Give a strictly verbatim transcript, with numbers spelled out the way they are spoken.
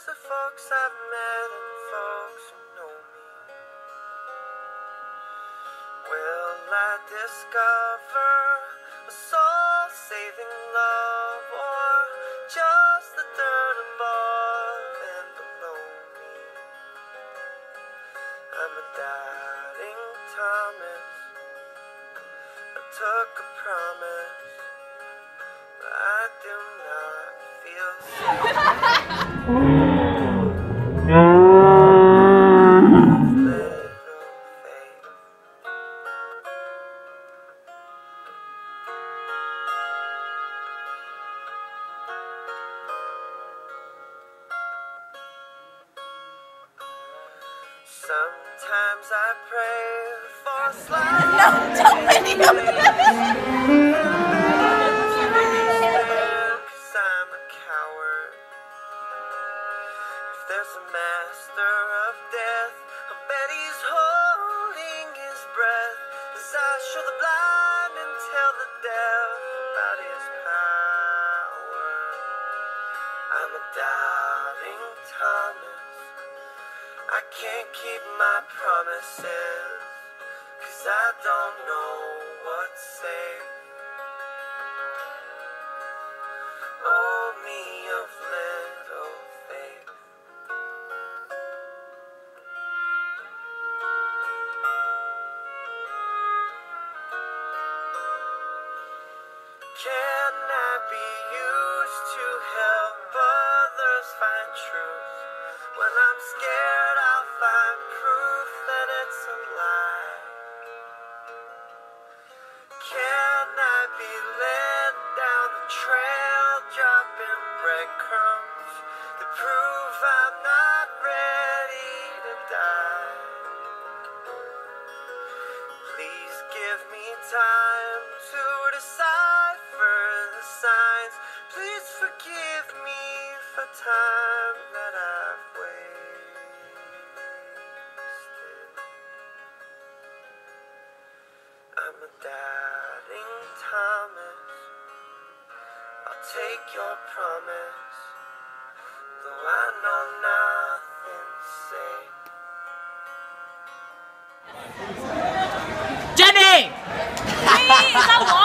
of folks I've met and folks who know me. Will I discover a soul-saving love, or just the dirt above and below me? I'm a doubting Thomas. I took a promise, but I do not feel safe. Sometimes I pray for a slide. No, don't video Cause I'm a coward. If there's a master of death, I bet he's holding his breath as I show the blind and tell the deaf about his power. I'm a doubting Thomas. I can't keep my promises, cause I don't know what's safe. Oh, me of little faith. Can I be used to help others find truth? When I'm scared, I'll find proof that it's a lie. Can I be led down the trail, dropping breadcrumbs that prove I'm not ready to die? Please give me time to decipher the signs. Please forgive me for time that I've I'm a doubting Thomas. I'll take your promise, though I know nothing's safe. Jenny! Please, I